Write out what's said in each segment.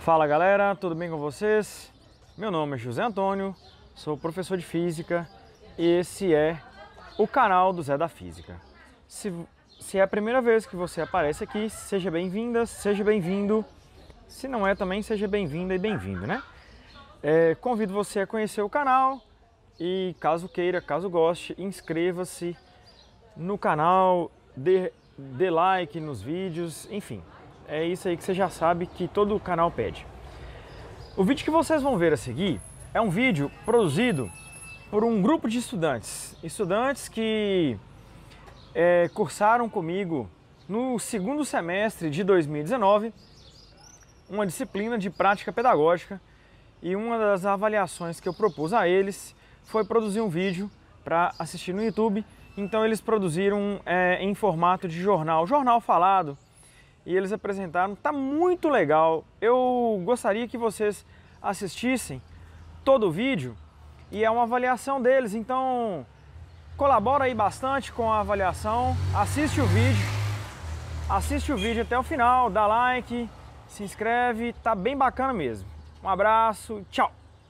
Fala galera, tudo bem com vocês? Meu nome é José Antônio, sou professor de Física e esse é o canal do Zé da Física. Se é a primeira vez que você aparece aqui, seja bem-vinda, seja bem-vindo. Se não é também, seja bem-vinda e bem-vindo, né? Convido você a conhecer o canal e caso queira, caso goste, inscreva-se no canal, dê like nos vídeos, enfim. É isso aí que você já sabe que todo o canal pede. O vídeo que vocês vão ver a seguir é um vídeo produzido por um grupo de estudantes que cursaram comigo no segundo semestre de 2019 uma disciplina de prática pedagógica, e uma das avaliações que eu propus a eles foi produzir um vídeo para assistir no YouTube. Então eles produziram em formato de jornal falado, e eles apresentaram, tá muito legal. Eu gostaria que vocês assistissem todo o vídeo, e é uma avaliação deles, então colabora aí bastante com a avaliação, assiste o vídeo até o final, dá like, se inscreve, tá bem bacana mesmo. Um abraço, tchau!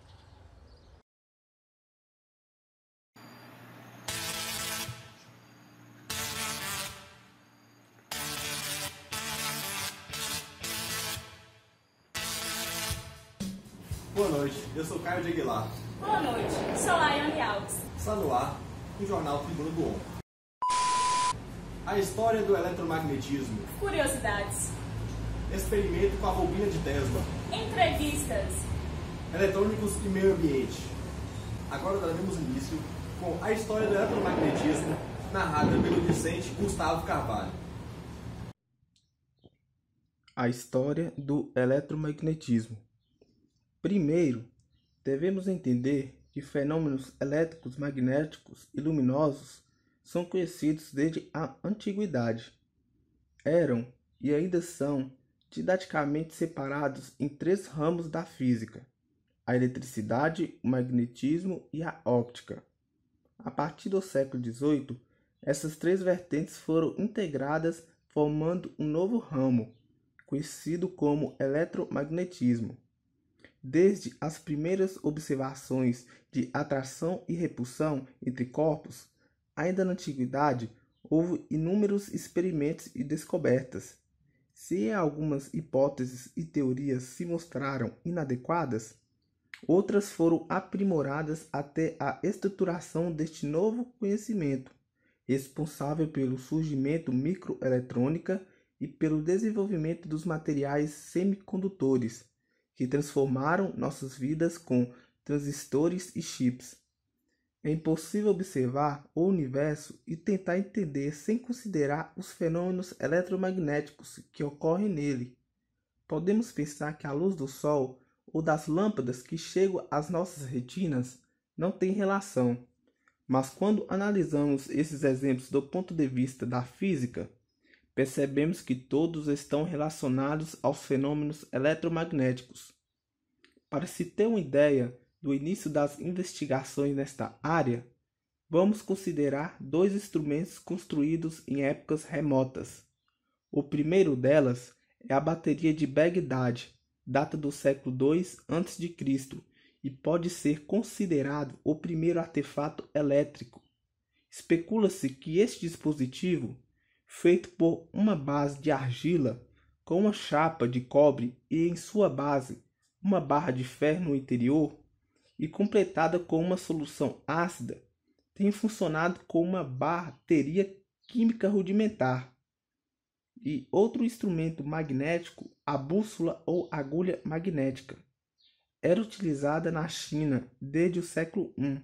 Boa noite, eu sou Caio de Aguilar. Boa noite, sou Laiane Alves. Está no ar o Jornal Tribuna do Homem. A história do eletromagnetismo. Curiosidades. Experimento com a bobina de Tesla. Entrevistas. Eletrônicos e meio ambiente. Agora daremos início com a história do eletromagnetismo, narrada pelo Vicente Gustavo Carvalho. A história do eletromagnetismo. Primeiro, devemos entender que fenômenos elétricos, magnéticos e luminosos são conhecidos desde a antiguidade. Eram e ainda são didaticamente separados em três ramos da física: a eletricidade, o magnetismo e a óptica. A partir do século XVIII, essas três vertentes foram integradas, formando um novo ramo, conhecido como eletromagnetismo. Desde as primeiras observações de atração e repulsão entre corpos, ainda na antiguidade, houve inúmeros experimentos e descobertas. Se algumas hipóteses e teorias se mostraram inadequadas, outras foram aprimoradas até a estruturação deste novo conhecimento, responsável pelo surgimento microeletrônica e pelo desenvolvimento dos materiais semicondutores, que transformaram nossas vidas com transistores e chips. É impossível observar o universo e tentar entender sem considerar os fenômenos eletromagnéticos que ocorrem nele. Podemos pensar que a luz do Sol ou das lâmpadas que chegam às nossas retinas não tem relação, mas quando analisamos esses exemplos do ponto de vista da física, percebemos que todos estão relacionados aos fenômenos eletromagnéticos. Para se ter uma ideia do início das investigações nesta área, vamos considerar dois instrumentos construídos em épocas remotas. O primeiro delas é a bateria de Bagdade, data do século II a.C. e pode ser considerado o primeiro artefato elétrico. Especula-se que este dispositivo, feito por uma base de argila com uma chapa de cobre e em sua base uma barra de ferro no interior e completada com uma solução ácida, tem funcionado como uma bateria química rudimentar. E outro instrumento magnético, a bússola ou agulha magnética, era utilizada na China desde o século I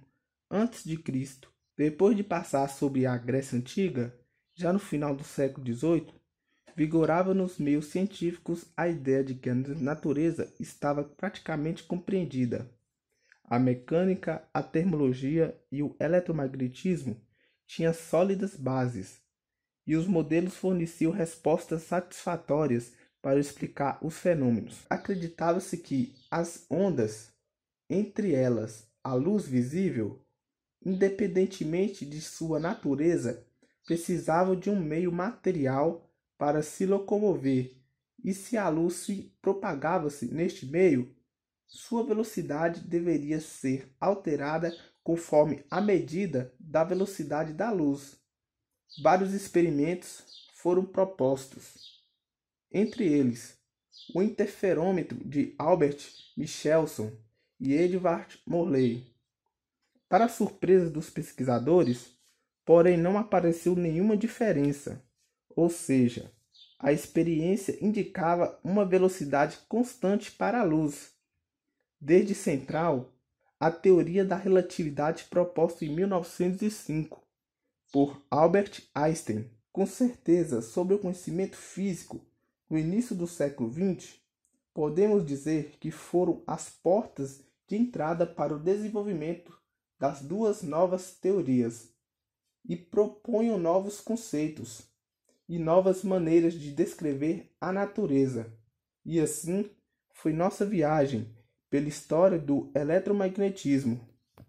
a.C. Depois de passar sobre a Grécia Antiga, já no final do século XVIII, vigorava nos meios científicos a ideia de que a natureza estava praticamente compreendida. A mecânica, a termologia e o eletromagnetismo tinham sólidas bases, e os modelos forneciam respostas satisfatórias para explicar os fenômenos. Acreditava-se que as ondas, entre elas a luz visível, independentemente de sua natureza, precisavam de um meio material para se locomover e se a luz se propagava-se neste meio, sua velocidade deveria ser alterada conforme a medida da velocidade da luz. Vários experimentos foram propostos, entre eles o interferômetro de Albert Michelson e Edward Morley. Para surpresa dos pesquisadores, porém não apareceu nenhuma diferença, ou seja, a experiência indicava uma velocidade constante para a luz. Desde central, a teoria da relatividade proposta em 1905 por Albert Einstein. Com certeza, sobre o conhecimento físico no início do século XX, podemos dizer que foram as portas de entrada para o desenvolvimento das duas novas teorias e propunham novos conceitos e novas maneiras de descrever a natureza. E assim foi nossa viagem pela história do eletromagnetismo.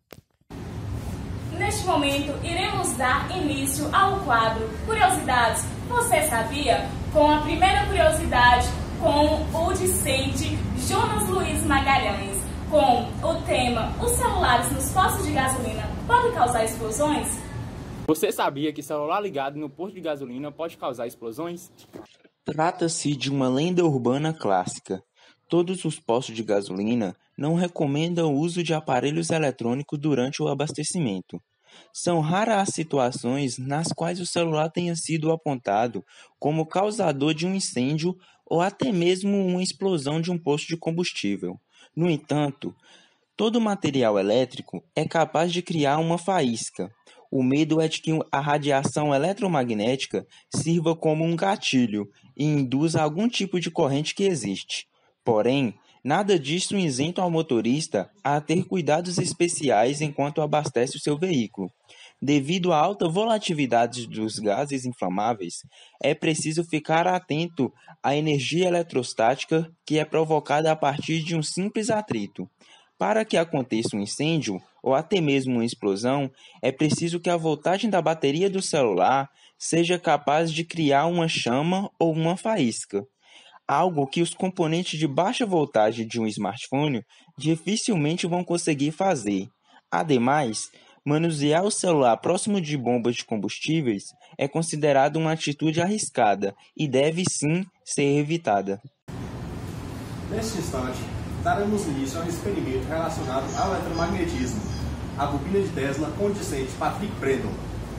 Neste momento, iremos dar início ao quadro Curiosidades. Você sabia? Com a primeira curiosidade, com o discente Jonas Luiz Magalhães, com o tema: os celulares nos postos de gasolina podem causar explosões? Você sabia que celular ligado no posto de gasolina pode causar explosões? Trata-se de uma lenda urbana clássica. Todos os postos de gasolina não recomendam o uso de aparelhos eletrônicos durante o abastecimento. São raras as situações nas quais o celular tenha sido apontado como causador de um incêndio ou até mesmo uma explosão de um posto de combustível. No entanto, todo material elétrico é capaz de criar uma faísca. O medo é de que a radiação eletromagnética sirva como um gatilho e induza algum tipo de corrente que existe. Porém, nada disso isenta ao motorista a ter cuidados especiais enquanto abastece o seu veículo. Devido à alta volatilidade dos gases inflamáveis, é preciso ficar atento à energia eletrostática que é provocada a partir de um simples atrito. Para que aconteça um incêndio ou até mesmo uma explosão, é preciso que a voltagem da bateria do celular seja capaz de criar uma chama ou uma faísca, algo que os componentes de baixa voltagem de um smartphone dificilmente vão conseguir fazer. Ademais, manusear o celular próximo de bombas de combustíveis é considerado uma atitude arriscada e deve sim ser evitada. Neste instante, daremos início a um experimento relacionado ao eletromagnetismo, a bobina de Tesla com o discente Patrick Brennan.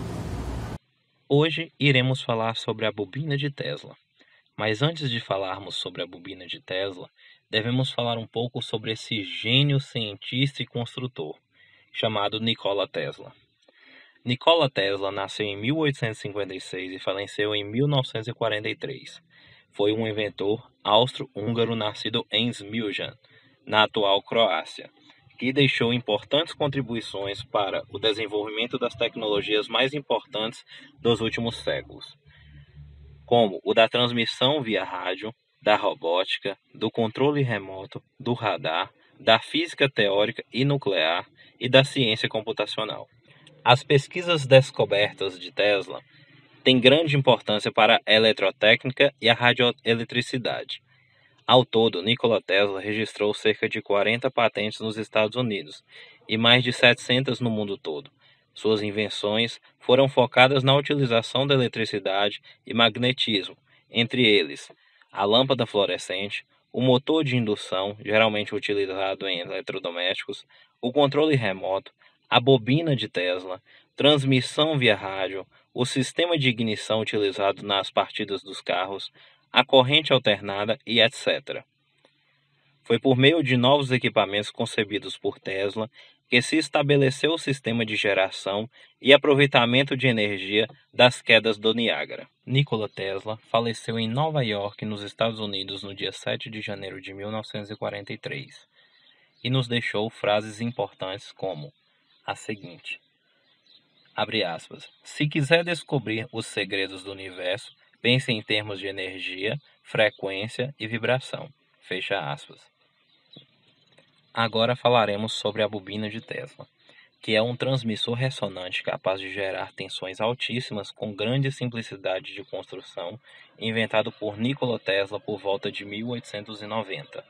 Hoje iremos falar sobre a bobina de Tesla. Mas antes de falarmos sobre a bobina de Tesla, devemos falar um pouco sobre esse gênio cientista e construtor, chamado Nikola Tesla. Nikola Tesla nasceu em 1856 e faleceu em 1943. Foi um inventor austro-húngaro nascido em Szmiljan, na atual Croácia, que deixou importantes contribuições para o desenvolvimento das tecnologias mais importantes dos últimos séculos, como o da transmissão via rádio, da robótica, do controle remoto, do radar, da física teórica e nuclear e da ciência computacional. As pesquisas descobertas de Tesla têm grande importância para a eletrotécnica e a radioeletricidade. Ao todo, Nikola Tesla registrou cerca de 40 patentes nos Estados Unidos e mais de 700 no mundo todo. Suas invenções foram focadas na utilização da eletricidade e magnetismo, entre eles a lâmpada fluorescente, o motor de indução, geralmente utilizado em eletrodomésticos, o controle remoto, a bobina de Tesla, transmissão via rádio, o sistema de ignição utilizado nas partidas dos carros, a corrente alternada e etc. Foi por meio de novos equipamentos concebidos por Tesla que se estabeleceu o sistema de geração e aproveitamento de energia das quedas do Niágara. Nikola Tesla faleceu em Nova York, nos Estados Unidos, no dia 7 de janeiro de 1943, e nos deixou frases importantes como a seguinte, abre aspas, se quiser descobrir os segredos do universo, pense em termos de energia, frequência e vibração, fecha aspas. Agora falaremos sobre a bobina de Tesla. que é um transmissor ressonante capaz de gerar tensões altíssimas com grande simplicidade de construção, inventado por Nikola Tesla por volta de 1890.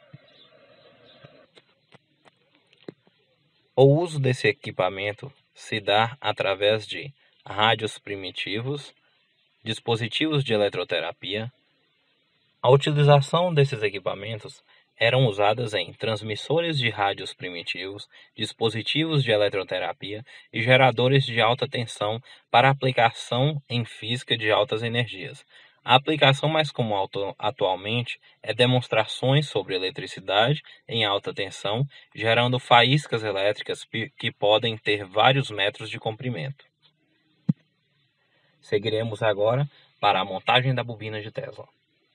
O uso desse equipamento se dá através de rádios primitivos, dispositivos de eletroterapia. A utilização desses equipamentos eram usadas em transmissores de rádios primitivos, dispositivos de eletroterapia e geradores de alta tensão para aplicação em física de altas energias. A aplicação mais comum atualmente é demonstrações sobre eletricidade em alta tensão, gerando faíscas elétricas que podem ter vários metros de comprimento. Seguiremos agora para a montagem da bobina de Tesla.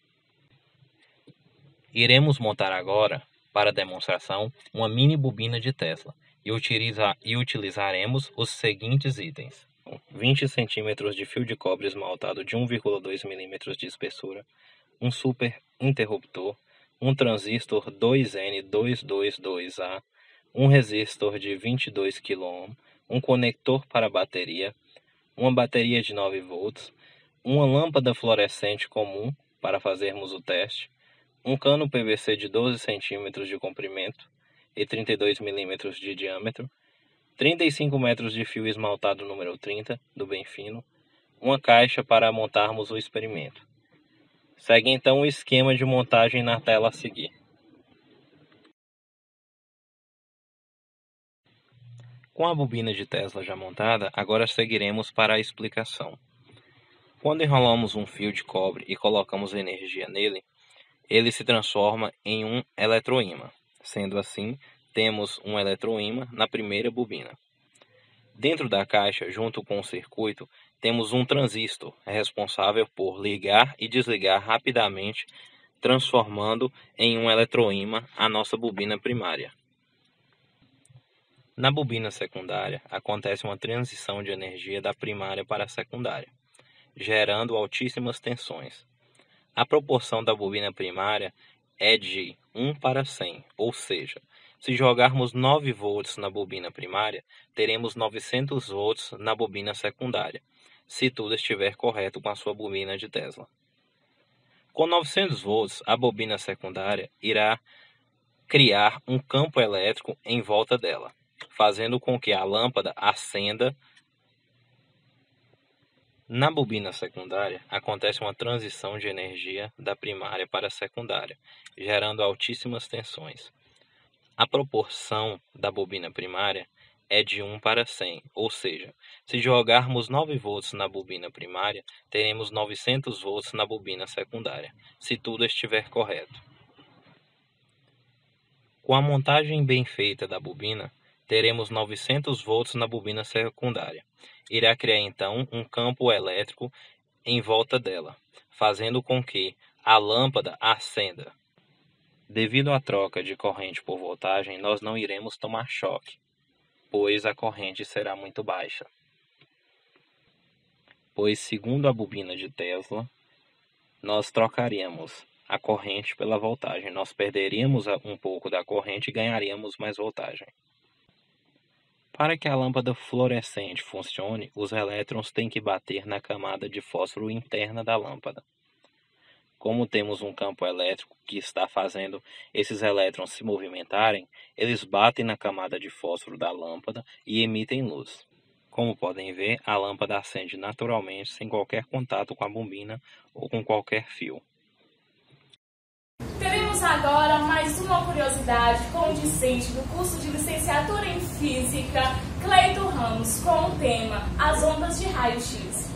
Iremos montar agora, para demonstração, uma mini bobina de Tesla e utilizaremos os seguintes itens: 20 cm de fio de cobre esmaltado de 1,2 mm de espessura, um super interruptor, um transistor 2N222A, um resistor de 22 kΩ, um conector para bateria, uma bateria de 9 volts, uma lâmpada fluorescente comum para fazermos o teste, um cano PVC de 12 cm de comprimento e 32 mm de diâmetro, 35 metros de fio esmaltado número 30, do bem fino, uma caixa para montarmos o experimento. Segue então o esquema de montagem na tela a seguir. Com a bobina de Tesla já montada, agora seguiremos para a explicação. Quando enrolamos um fio de cobre e colocamos energia nele, ele se transforma em um eletroímã. Sendo assim, temos um eletroímã na primeira bobina. Dentro da caixa, junto com o circuito, temos um transistor responsável por ligar e desligar rapidamente, transformando em um eletroímã a nossa bobina primária. Na bobina secundária, acontece uma transição de energia da primária para a secundária, gerando altíssimas tensões. A proporção da bobina primária é de 1:100, ou seja, se jogarmos 9 volts na bobina primária, teremos 900 volts na bobina secundária, se tudo estiver correto com a sua bobina de Tesla. Com 900 volts, a bobina secundária irá criar um campo elétrico em volta dela, fazendo com que a lâmpada acenda. Na bobina secundária, acontece uma transição de energia da primária para a secundária, gerando altíssimas tensões. A proporção da bobina primária é de 1:100, ou seja, se jogarmos 9 volts na bobina primária, teremos 900 volts na bobina secundária, se tudo estiver correto. Com a montagem bem feita da bobina, teremos 900 volts na bobina secundária. Irá criar então um campo elétrico em volta dela, fazendo com que a lâmpada acenda. Devido à troca de corrente por voltagem, nós não iremos tomar choque, pois a corrente será muito baixa. Pois, segundo a bobina de Tesla, nós trocaríamos a corrente pela voltagem. Nós perderíamos um pouco da corrente e ganharíamos mais voltagem. Para que a lâmpada fluorescente funcione, os elétrons têm que bater na camada de fósforo interna da lâmpada. Como temos um campo elétrico que está fazendo esses elétrons se movimentarem, eles batem na camada de fósforo da lâmpada e emitem luz. Como podem ver, a lâmpada acende naturalmente sem qualquer contato com a bobina ou com qualquer fio. Teremos agora mais uma curiosidade com o discente do curso de licenciatura em Física, Cleito Ramos, com o tema As ondas de raio-x.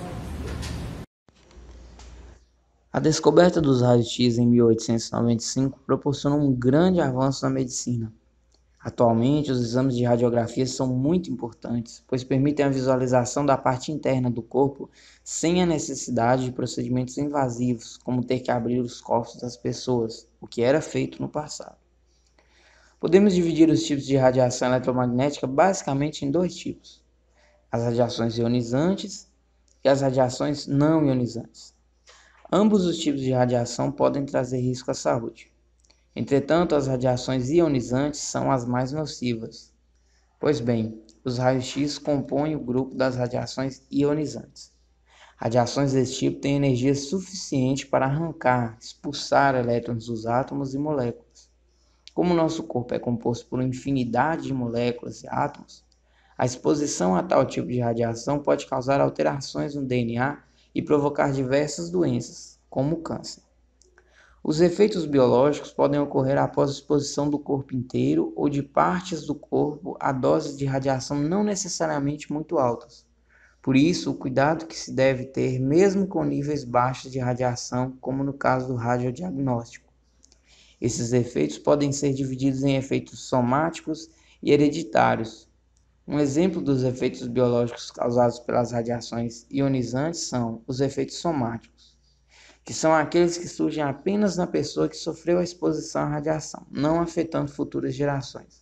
A descoberta dos raios-x em 1895 proporcionou um grande avanço na medicina. Atualmente, os exames de radiografia são muito importantes, pois permitem a visualização da parte interna do corpo sem a necessidade de procedimentos invasivos, como ter que abrir os corpos das pessoas, o que era feito no passado. Podemos dividir os tipos de radiação eletromagnética basicamente em 2 tipos: as radiações ionizantes e as radiações não ionizantes. Ambos os tipos de radiação podem trazer risco à saúde. Entretanto, as radiações ionizantes são as mais nocivas. Pois bem, os raios-x compõem o grupo das radiações ionizantes. Radiações desse tipo têm energia suficiente para arrancar, expulsar elétrons dos átomos e moléculas. Como o nosso corpo é composto por uma infinidade de moléculas e átomos, a exposição a tal tipo de radiação pode causar alterações no DNA e provocar diversas doenças, como o câncer. Os efeitos biológicos podem ocorrer após a exposição do corpo inteiro ou de partes do corpo a doses de radiação não necessariamente muito altas. Por isso, o cuidado que se deve ter mesmo com níveis baixos de radiação, como no caso do radiodiagnóstico. Esses efeitos podem ser divididos em efeitos somáticos e hereditários. Um exemplo dos efeitos biológicos causados pelas radiações ionizantes são os efeitos somáticos, que são aqueles que surgem apenas na pessoa que sofreu a exposição à radiação, não afetando futuras gerações.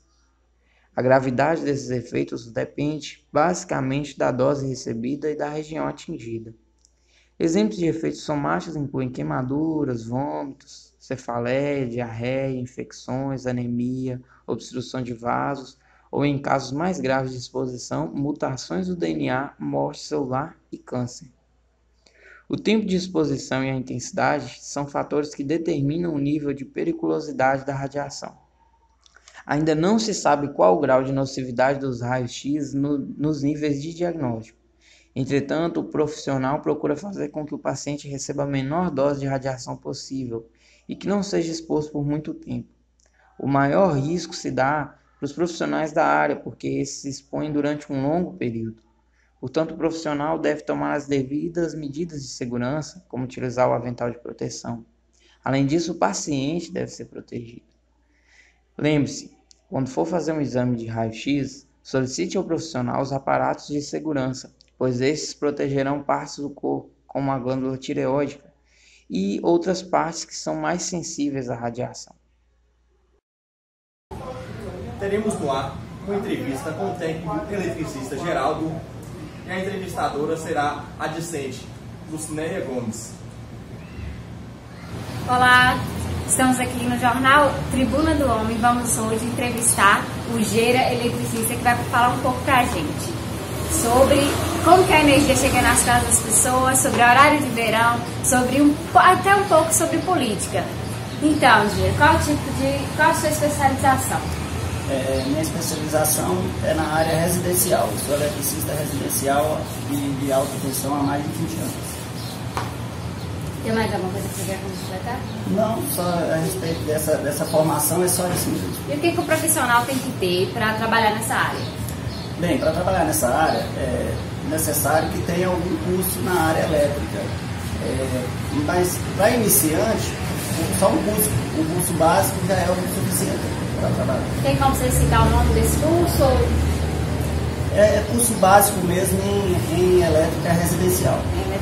A gravidade desses efeitos depende basicamente da dose recebida e da região atingida. Exemplos de efeitos somáticos incluem queimaduras, vômitos, cefaleia, diarreia, infecções, anemia, obstrução de vasos ou, em casos mais graves de exposição, mutações do DNA, morte celular e câncer. O tempo de exposição e a intensidade são fatores que determinam o nível de periculosidade da radiação. Ainda não se sabe qual o grau de nocividade dos raios-x nos níveis de diagnóstico. Entretanto, o profissional procura fazer com que o paciente receba a menor dose de radiação possível e que não seja exposto por muito tempo. O maior risco se dá para os profissionais da área, porque esses se expõem durante um longo período. Portanto, o profissional deve tomar as devidas medidas de segurança, como utilizar o avental de proteção. Além disso, o paciente deve ser protegido. Lembre-se, quando for fazer um exame de raio-x, solicite ao profissional os aparatos de segurança, pois estes protegerão partes do corpo, como a glândula tireoidica, e outras partes que são mais sensíveis à radiação. Teremos no ar uma entrevista com o técnico eletricista Geraldo e a entrevistadora será a discente Lucinéia Gomes. Olá, estamos aqui no jornal Tribuna do Homem. Vamos hoje entrevistar o Gera, eletricista, que vai falar um pouco pra gente sobre como que a energia chega nas casas das pessoas, sobre horário de verão, até um pouco sobre política. Então, Gera, qual a sua especialização? Minha especialização é na área residencial. Eu sou eletricista residencial e de alta tensão há mais de 20 anos. Tem mais alguma coisa que você quer completar? Não, só a respeito dessa formação é só isso mesmo. E o que o profissional tem que ter para trabalhar nessa área? Bem, para trabalhar nessa área é necessário que tenha algum curso na área elétrica. Mas para iniciante, só um curso básico já é o suficiente. Tem como você citar o nome desse curso? É curso básico mesmo em elétrica residencial.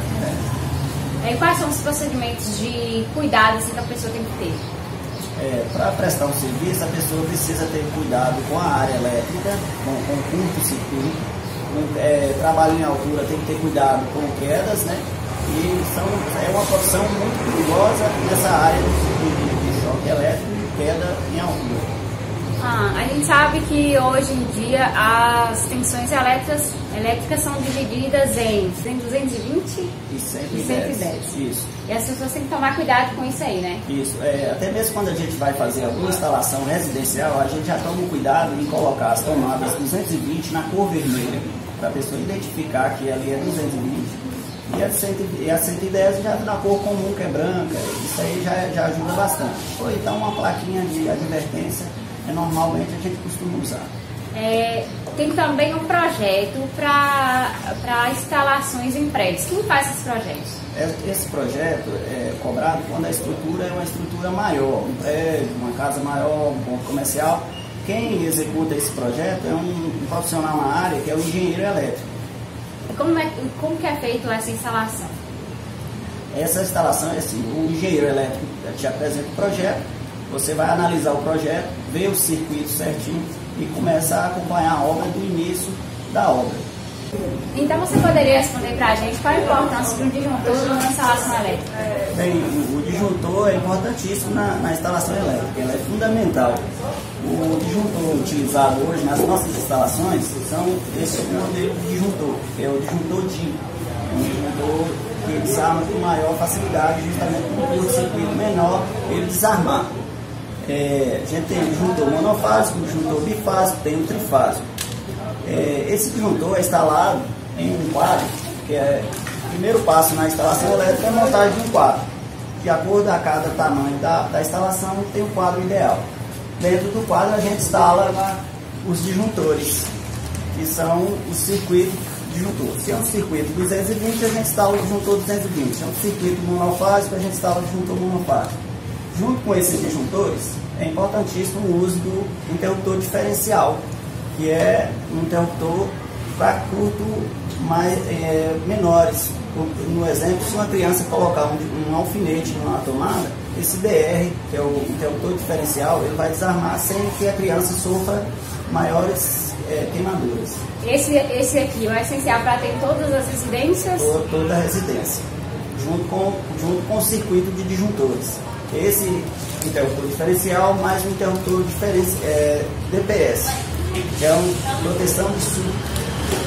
E quais são os procedimentos de cuidado que a pessoa tem que ter? Para prestar um serviço, a pessoa precisa ter cuidado com a área elétrica, com curto-circuito, trabalho em altura, tem que ter cuidado com quedas, né? E é uma profissão muito perigosa nessa área de choque elétrico e queda em altura. A gente sabe que hoje em dia as tensões elétricas são divididas em 220 e 110. Isso. E as pessoas têm que tomar cuidado com isso aí, né? Isso. Até mesmo quando a gente vai fazer alguma instalação residencial, a gente já toma cuidado em colocar as tomadas 220 na cor vermelha, para a pessoa identificar que ali é 220. E a 110 já na cor comum, que é branca. Isso aí já ajuda bastante. Ou então uma plaquinha de advertência. Normalmente a gente costuma usar. Tem também um projeto para instalações em prédios. Quem faz esses projetos? Esse projeto é cobrado quando a estrutura é uma estrutura maior, um prédio, uma casa maior, um ponto comercial. Quem executa esse projeto é um profissional na área, que é o engenheiro elétrico. Como que é feito essa instalação? Essa instalação é assim, o engenheiro elétrico te apresenta o projeto, você vai analisar o projeto, ver o circuito certinho e começa a acompanhar a obra do início da obra. Então você poderia responder para a gente qual a importância de um disjuntor numa instalação elétrica? Bem, o disjuntor é importantíssimo na instalação elétrica, ele é fundamental. O disjuntor utilizado hoje nas nossas instalações são esse modelo de disjuntor, que é o disjuntor DIN. É um disjuntor que desarma com maior facilidade, justamente por um curto-circuito menor ele desarmar. A gente tem o disjuntor monofásico, o disjuntor bifásico, tem o trifásico. Esse disjuntor é instalado em um quadro, que é o primeiro passo na instalação elétrica é a montagem de um quadro. De acordo a cada tamanho da instalação, tem um quadro ideal. Dentro do quadro a gente instala os disjuntores, que são os circuitos disjuntor. Se é um circuito 220, a gente instala o disjuntor 220. Se é um circuito monofásico, a gente instala o disjuntor monofásico. Junto com esses disjuntores, é importantíssimo o uso do interruptor diferencial, que é um interruptor para curto menores. No exemplo, se uma criança colocar um alfinete numa tomada, esse DR, que é o interruptor diferencial, ele vai desarmar sem que a criança sofra maiores queimaduras. Esse aqui é essencial para ter em todas as residências? Toda a residência, junto com o circuito de disjuntores. Esse interruptor diferencial mais um interruptor DPS, que é uma proteção de surto.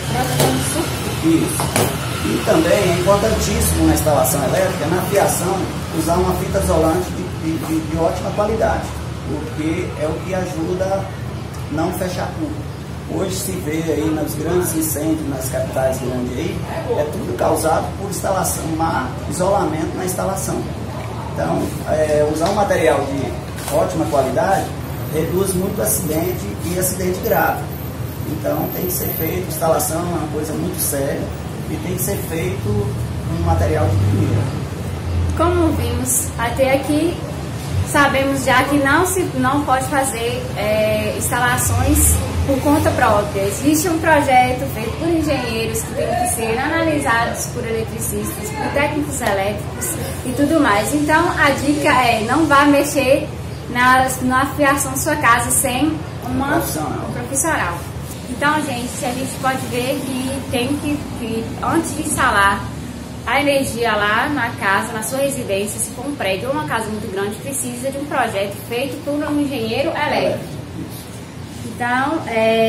Isso. E também é importantíssimo na instalação elétrica, na fiação, usar uma fita isolante de ótima qualidade, porque é o que ajuda a não fechar tudo. Hoje se vê aí nos grandes incêndios, nas capitais grandes aí, é tudo causado por instalação, isolamento na instalação. Então, usar um material de ótima qualidade reduz muito acidente e acidente grave. Então, tem que ser feito, instalação é uma coisa muito séria e tem que ser feito um material de primeira. Como vimos até aqui, sabemos já que não pode fazer instalações por conta própria. Existe um projeto feito por engenheiros que tem que ser analisados por eletricistas, por técnicos elétricos e tudo mais. Então, a dica é não vá mexer na fiação da sua casa sem um profissional. Então, gente, a gente pode ver que tem que antes de instalar a energia lá na casa, na sua residência, se for um prédio ou uma casa muito grande, precisa de um projeto feito por um engenheiro elétrico. Então,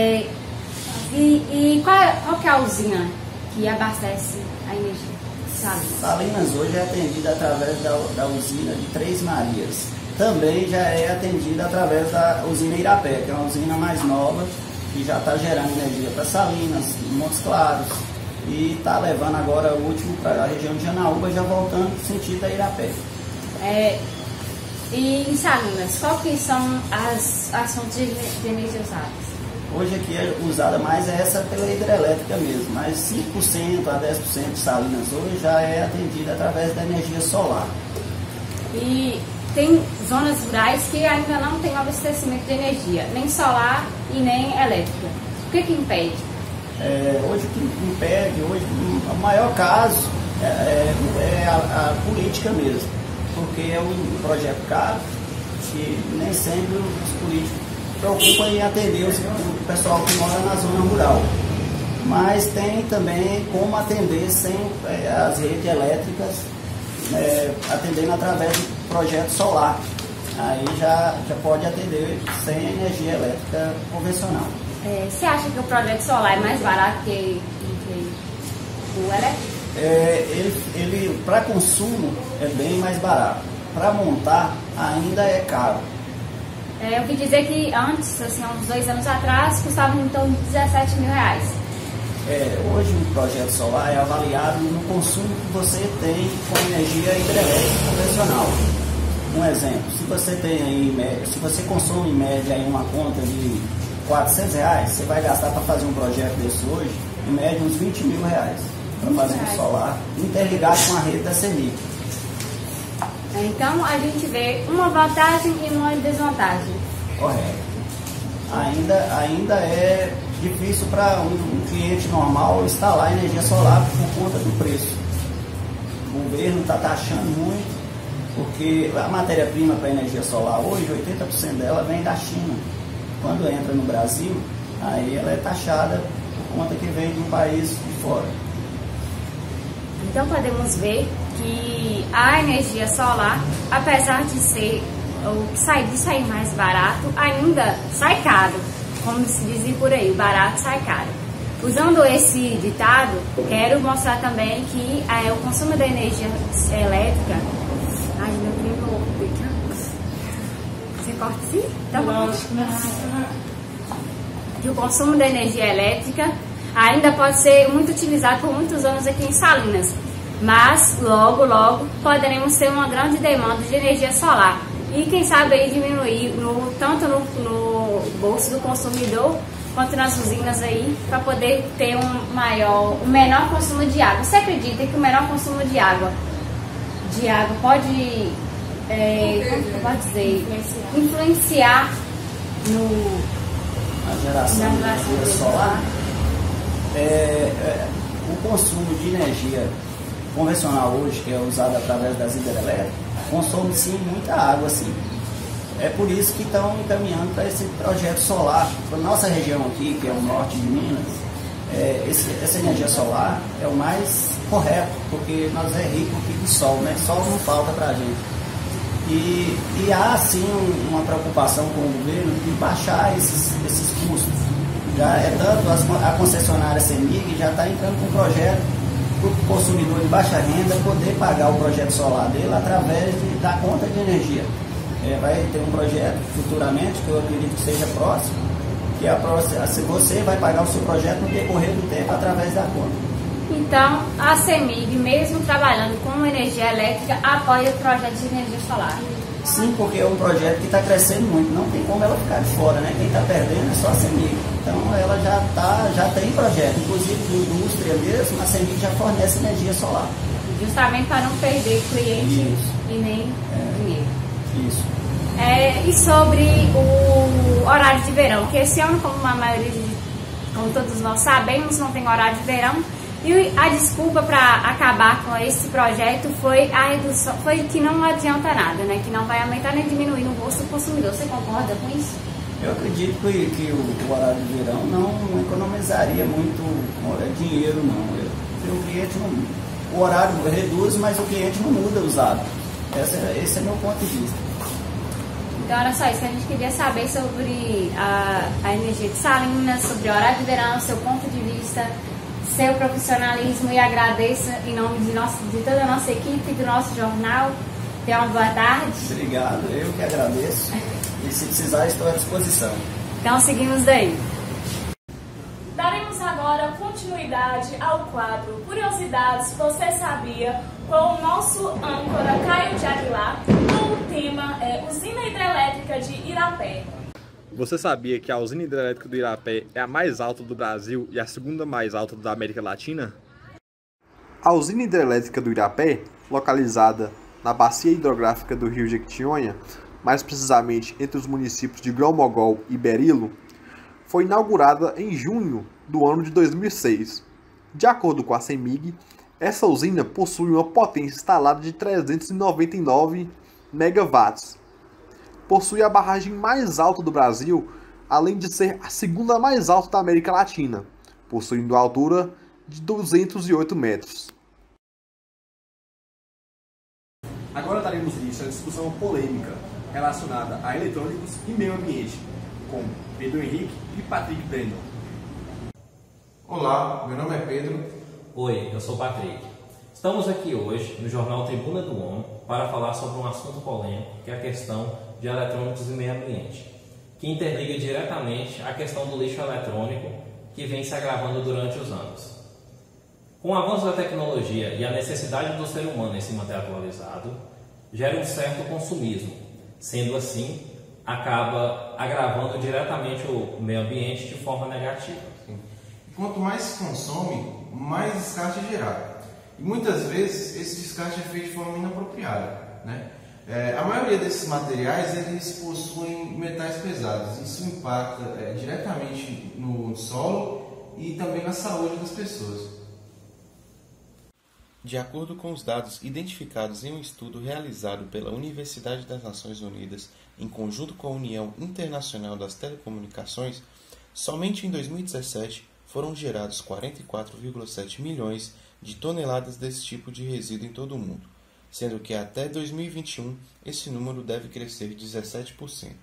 qual que é a usina que abastece a energia? Salinas hoje é atendida através da usina de Três Marias. Também já é atendida através da usina Irapé, que é uma usina mais nova, que já está gerando energia para Salinas, Montes Claros, e está levando agora o último para a região de Janaúba, já voltando no sentido da Irapé. E em Salinas, qual que são as fontes de energia usadas? Hoje aqui é usada mais essa pela hidrelétrica mesmo, mas 5% a 10% de Salinas hoje já é atendida através da energia solar. E tem zonas rurais que ainda não tem abastecimento de energia, nem solar e nem elétrica. O que impede? Hoje o que impede, o maior caso é a política mesmo, porque é um projeto caro e nem sempre os políticos preocupam em atender o pessoal que mora na zona rural. Mas tem também como atender sem as redes elétricas, atendendo através do projeto solar. Aí já pode atender sem energia elétrica convencional. Você acha que o projeto solar é mais barato que o elétrico? Ele para consumo é bem mais barato. Para montar ainda é caro. Eu ouvi dizer que antes, assim, uns 2 anos atrás, custava em torno de R$17 mil. Hoje o projeto solar é avaliado no consumo que você tem com energia hidrelétrica convencional. Um exemplo, se você consome em média aí uma conta de R$400, você vai gastar para fazer um projeto desse hoje, em média uns R$20 mil para fazer um solar interligado com a rede da CEMIG. Então a gente vê uma vantagem e uma desvantagem. Correto. Ainda é difícil para um cliente normal instalar energia solar por conta do preço. O governo está taxando muito, porque a matéria-prima para energia solar hoje, 80% dela vem da China. Quando entra no Brasil, aí ela é taxada por conta que vem de um país de fora. Então podemos ver que a energia solar, apesar de ser de sair mais barato, ainda sai caro, como se dizem por aí, barato sai caro. Usando esse ditado, quero mostrar também que o consumo da energia elétrica... Ai, meu primo, você corta assim? Tá bom. Que o consumo da energia elétrica ainda pode ser muito utilizado por muitos anos aqui em Salinas, mas logo, logo poderemos ter uma grande demanda de energia solar e quem sabe aí diminuir tanto no bolso do consumidor quanto nas usinas aí, para poder ter um menor consumo de água. Você acredita que o menor consumo de água pode, influenciar na geração de energia solar? O consumo de energia convencional hoje, que é usado através das hidrelétricas, consome sim muita água, sim. É por isso que estão encaminhando para esse projeto solar. Para a nossa região aqui, que é o norte de Minas, essa energia solar é o mais correto, porque nós é rico aqui de sol, né? Sol não falta para a gente. E há sim uma preocupação com o governo de baixar esses custos. Já é tanto a concessionária CEMIG já está entrando com um projeto para o consumidor de baixa renda poder pagar o projeto solar dele através da conta de energia. Vai ter um projeto futuramente, que eu acredito que seja próximo, que você vai pagar o seu projeto no decorrer do tempo através da conta. Então, a CEMIG, mesmo trabalhando com energia elétrica, apoia o projeto de energia solar. Sim, porque é um projeto que está crescendo muito, não tem como ela ficar de fora, né? Quem está perdendo é só a CEMIG. Então, ela já tem projeto, inclusive de indústria mesmo, a CEMIG já fornece energia solar. Justamente para não perder cliente e nem dinheiro. Isso. E sobre o horário de verão, que esse ano, como todos nós sabemos, não tem horário de verão. E a desculpa para acabar com esse projeto foi a redução, foi que não adianta nada, né? Que não vai aumentar nem diminuir no bolso do consumidor. Você concorda com isso? Eu acredito que o horário de verão não economizaria muito dinheiro, não. O cliente o horário reduz, mas o cliente não muda os hábitos. Esse é meu ponto de vista. Então era só isso que a gente queria saber sobre a energia de Salinas, sobre o horário de verão, seu ponto de vista, seu profissionalismo, e agradeço em nome de toda a nossa equipe, do nosso jornal. Tenha uma boa tarde. Obrigado, eu que agradeço. E se precisar, estou à disposição. Então seguimos daí. Daremos agora continuidade ao quadro Curiosidades Você Sabia, com o nosso âncora Caio de Aguilar, com o tema Usina Hidrelétrica de Irapé. Você sabia que a usina hidrelétrica do Irapé é a mais alta do Brasil e a segunda mais alta da América Latina? A usina hidrelétrica do Irapé, localizada na bacia hidrográfica do rio Jequitinhonha, mais precisamente entre os municípios de Grão-Mogol e Berilo, foi inaugurada em junho do ano de 2006. De acordo com a CEMIG, essa usina possui uma potência instalada de 399 megawatts. Possui a barragem mais alta do Brasil, além de ser a segunda mais alta da América Latina, possuindo altura de 208 metros. Agora daremos início à discussão polêmica relacionada a eletrônicos e meio ambiente, com Pedro Henrique e Patrick Brandon. Olá, meu nome é Pedro. Oi, eu sou o Patrick. Estamos aqui hoje no jornal Tribuna do Homem para falar sobre um assunto polêmico, que é a questão de eletrônicos e meio ambiente, que interliga diretamente a questão do lixo eletrônico que vem se agravando durante os anos. Com o avanço da tecnologia e a necessidade do ser humano em se manter atualizado, gera um certo consumismo. Sendo assim, acaba agravando diretamente o meio ambiente de forma negativa. E quanto mais se consome, mais descarte é gerado. E muitas vezes esse descarte é feito de forma inapropriada, né? A maioria desses materiais eles possuem metais pesados. Isso impacta diretamente no solo e também na saúde das pessoas. De acordo com os dados identificados em um estudo realizado pela Universidade das Nações Unidas, em conjunto com a União Internacional das Telecomunicações, somente em 2017 foram gerados 44,7 milhões de toneladas desse tipo de resíduo em todo o mundo, sendo que até 2021 esse número deve crescer 17%.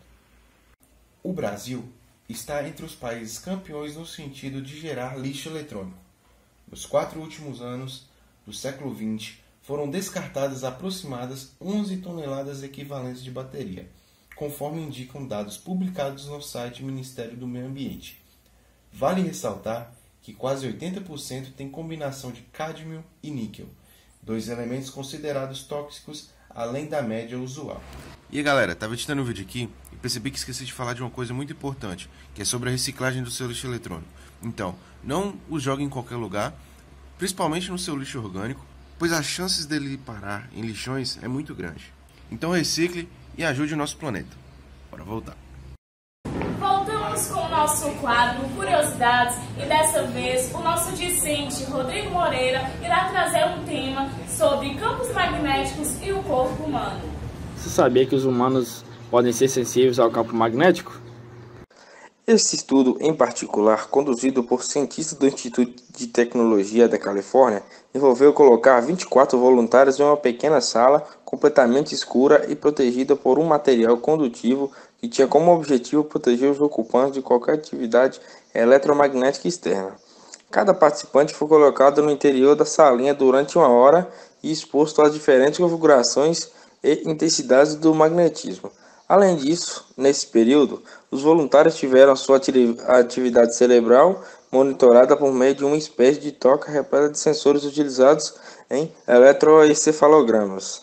O Brasil está entre os países campeões no sentido de gerar lixo eletrônico. Nos 4 últimos anos do século XX, foram descartadas aproximadas 11 toneladas equivalentes de bateria, conforme indicam dados publicados no site do Ministério do Meio Ambiente. Vale ressaltar que quase 80% tem combinação de cádmio e níquel, 2 elementos considerados tóxicos além da média usual. E aí galera, estava editando o vídeo aqui e percebi que esqueci de falar de uma coisa muito importante, que é sobre a reciclagem do seu lixo eletrônico. Então, não o jogue em qualquer lugar, principalmente no seu lixo orgânico, pois as chances dele parar em lixões é muito grande. Então recicle e ajude o nosso planeta. Bora voltar. Voltamos com o nosso quadro Curiosidades e dessa vez o nosso discente Rodrigo Moreira irá trazer um tema sobre campos magnéticos e o corpo humano. Você sabia que os humanos podem ser sensíveis ao campo magnético? Esse estudo, em particular, conduzido por cientistas do Instituto de Tecnologia da Califórnia, envolveu colocar 24 voluntários em uma pequena sala completamente escura e protegida por um material condutivo que tinha como objetivo proteger os ocupantes de qualquer atividade eletromagnética externa. Cada participante foi colocado no interior da salinha durante 1 hora e exposto às diferentes configurações e intensidades do magnetismo. Além disso, nesse período, os voluntários tiveram sua atividade cerebral monitorada por meio de uma espécie de toca repleta de sensores utilizados em eletroencefalogramas.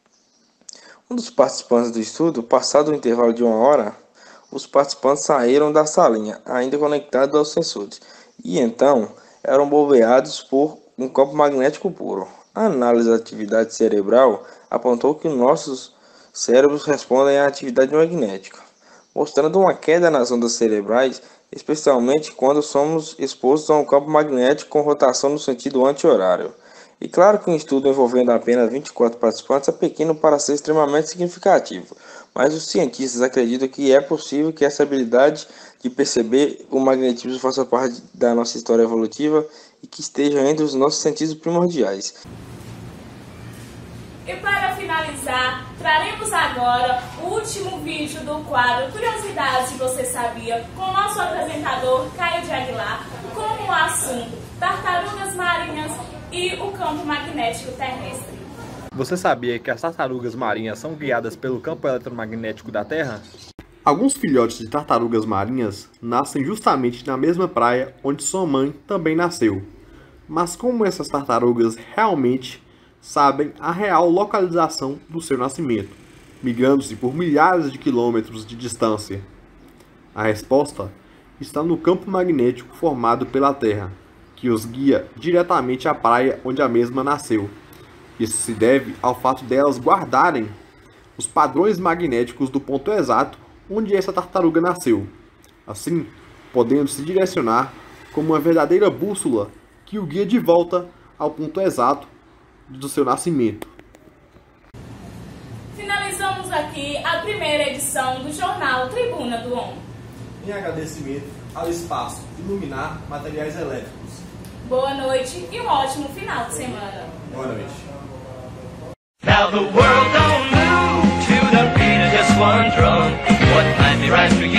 Um dos participantes do estudo, passado o intervalo de 1 hora, os participantes saíram da salinha, ainda conectados aos sensores, e então eram bombeados por um campo magnético puro. A análise da atividade cerebral apontou que nossos cérebros respondem à atividade magnética, mostrando uma queda nas ondas cerebrais, especialmente quando somos expostos a um campo magnético com rotação no sentido anti-horário. E claro que um estudo envolvendo apenas 24 participantes é pequeno para ser extremamente significativo, mas os cientistas acreditam que é possível que essa habilidade de perceber o magnetismo faça parte da nossa história evolutiva e que esteja entre os nossos sentidos primordiais. E para finalizar, traremos agora o último vídeo do quadro Curiosidades que Você Sabia, com o nosso apresentador Caio de Aguilar, com o assunto tartarugas marinhas e o campo magnético terrestre. Você sabia que as tartarugas marinhas são guiadas pelo campo eletromagnético da Terra? Alguns filhotes de tartarugas marinhas nascem justamente na mesma praia onde sua mãe também nasceu. Mas como essas tartarugas realmente sabem a real localização do seu nascimento, migrando-se por milhares de quilômetros de distância? A resposta está no campo magnético formado pela Terra, que os guia diretamente à praia onde a mesma nasceu. Isso se deve ao fato delas guardarem os padrões magnéticos do ponto exato onde essa tartaruga nasceu, assim podendo se direcionar como uma verdadeira bússola que o guia de volta ao ponto exato do seu nascimento. Finalizamos aqui a primeira edição do jornal Tribuna do Homem. Em agradecimento ao espaço Iluminar Materiais Elétricos. Boa noite e um ótimo final de semana. Boa noite. Now the world don't move to the beat of just one drum. What might be right for you